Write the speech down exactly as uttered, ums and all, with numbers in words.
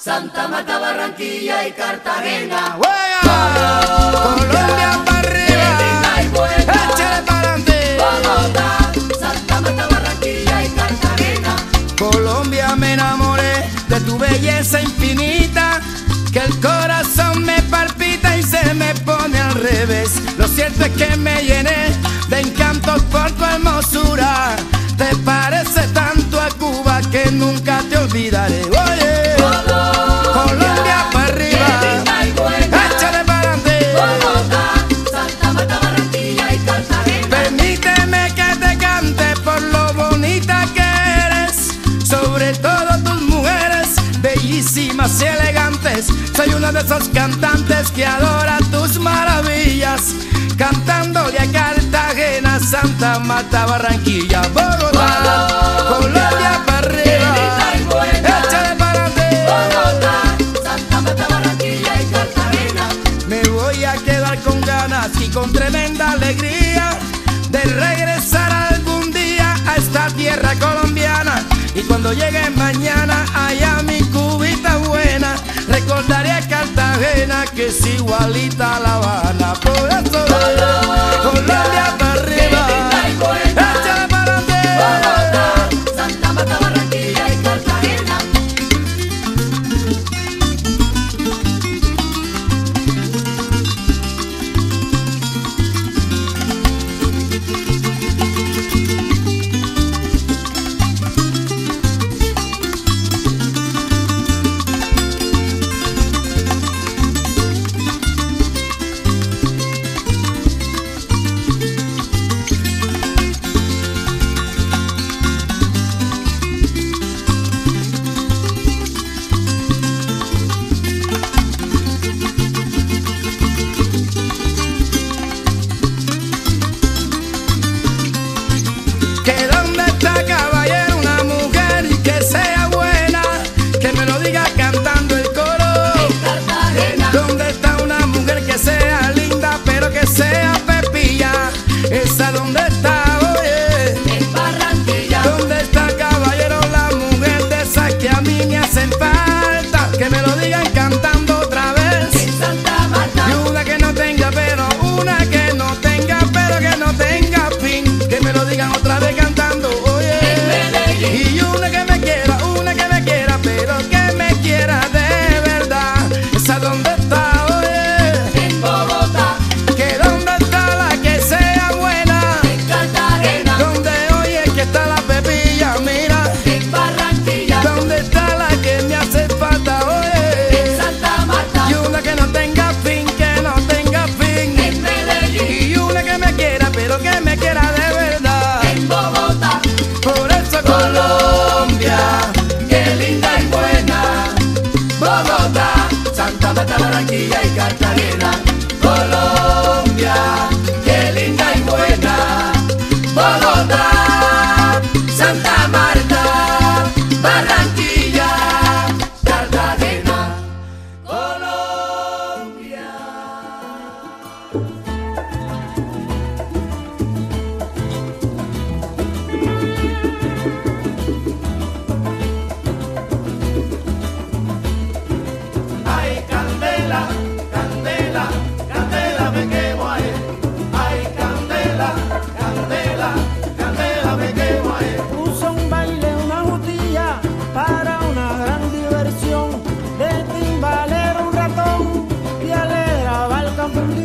Santa Marta, Barranquilla y Cartagena. ¡Juega! Colombia para arriba, échale para adelante. Bogotá, Santa Marta, Barranquilla y Cartagena. Colombia, me enamoré de tu belleza infinita, que el corazón me palpita y se me pone al revés. Lo cierto es que me llené de encantos por tu hermosura. Te parece tanto a Cuba que nunca te olvidaré. Oye, Colombia para arriba, échale para adelante. Bogotá, Santa Marta, Barranquilla y Cartagena. Permíteme que te cante por lo bonita que eres, sobre todo tus mujeres, bellísimas y elegantes. Soy uno de esos cantantes que adora tus maravillas, cantándole a Cartagena, Santa Marta, Barranquilla, Bogotá, Colombia para arriba, échale para adelante. Bogotá, Santa Marta, Barranquilla y Cartagena. Me voy a quedar con ganas y con tremenda alegría de regresar algún día a esta tierra colombiana. Y cuando llegue mañana allá mi Cubita buena, recordaré a Cartagena que es igualita a La Habana. Por eso Colombia para arriba, échale para adelante. Bogotá, Santa Marta, Barranquilla y Cartagena. Que dónde está, caballero, una mujer que sea buena, que me lo diga cantando el coro. En Cartagena. ¿Dónde está una mujer que sea linda pero que sea pepilla? ¿Esa dónde está, oye? En Barranquilla. ¿Dónde está, caballero, la mujer de esas que a mí me hacen falta? Que me lo digan cantando otra vez. En Santa Marta. Y una que no tenga pero, una que no tenga pero que no tenga fin. Que me lo digan otra vez cantando, oye. En Medellín. Y una que me quiera, una que me quiera, pero que me quiera de verdad. ¿Esa dónde está, oye? En Bogotá. Que dónde está la que sea buena. En Cartagena. Donde oye que está la pepilla, mira. En Barranquilla. ¿Dónde está la que me hace falta, En oye? Santa Marta. Y una que no tenga fin, que no tenga fin. En Medellín. Y una que me quiera, pero que me quiera de verdad. En Bogotá. Por eso Colombia, Qué linda y buena. Bogotá, Santa Marta, Barranquilla y Cartagena. Colombia, qué linda y buena. Bogotá, Santa Marta, Barranquilla, Cartagena. Colombia. Ay, candela, candela, candela me quemo ahí. Ay, candela, candela, candela me quemo ahí. Puso un baile, una jutilla para una gran diversión. De timbalero un ratón y alegraba al campo un día.